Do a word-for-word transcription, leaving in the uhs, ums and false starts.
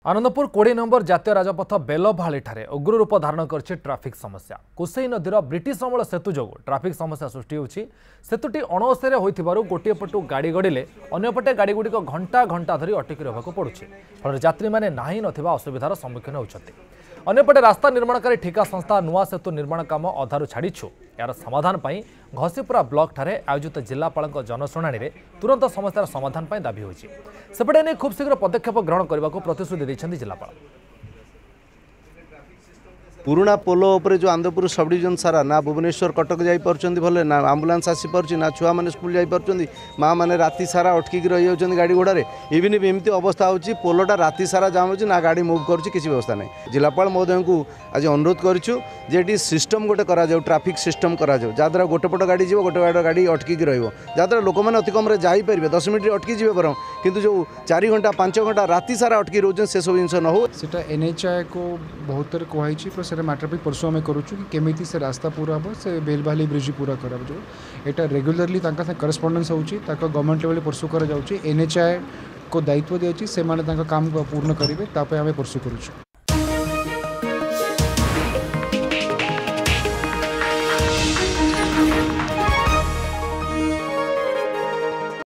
आनंदपुर कोड़े नंबर जातीय राजपथ बेलभाली उग्र रूप धारण कर ट्राफिक समस्या कुसई नदीर ब्रिटिश अमल सेतु जो ट्राफिक समस्या सृष्टि होती सेतुटी अणअस्थिर होइथिबारु गोटे पटु गाड़ी गड़िले अन्यपटे गाड़ी गुड़िक घंटा घंटा धरी अटकी रहा पड़ुछि फल यात्री मैंने नाही नथिबा असुविधार सम्मुखीन होती। अन्यपटे रास्ता निर्माणकारी ठिका संस्था नुआ सेतु निर्माण काम अधारू छाड़ीछु यार समाधान पर घसीपुरा ब्लॉक ठारे आयोजित जिलापाल जनशुणाणी में तुरंत समस्यार समाधान पर दाबी होती सेपटे नहीं खूब शीघ्र पदक्षेप ग्रहण करने को प्रतिश्रुति देते जिलापाल। पुराना पोलो उपरे जो आनंदपुर सब डिविजन सारा ना भुवनेश्वर कटक जापी भले ना आम्बुलांस आसी पार्टी ना छुआ मैंने स्कूल जापी माँ मैंने राति सारा अटकिक रही जाती गाड़ी घोड़े इवन भी एमती अवस्था होची पोलोटा राति सारा जाम हो ना गाड़ी मुव कर किसी व्यवस्था नहीं। जिलापाल महोदय को आज अनुरोध करूँ जे सिस्टम गोटे करा ट्राफिक सिस्टम करा जहाँद्वारा गोटे पट गाड़ी जीव गोटे गाड़ी गाड़ी अटकिक रहा लोक मैंने अति कम जापर दस मिनट अटकी जी बर कि जो चार घंटा पांच घंटा राति सारा अटकी रोचे से सब जिन न हो एनएचआई को बहुत तरह कहुई मैटर भी परसु आम करूँ कि केमी से रास्ता पूरा हम से बेलभाली ब्रिज पूरा कर यहाँ रेगुलरली करस्पंडेंस होची गवर्नमेंट लेवल परसु कर एनएचआई को दायित्व दिया से काम पूर्ण करेंगे आम परसु करूँ।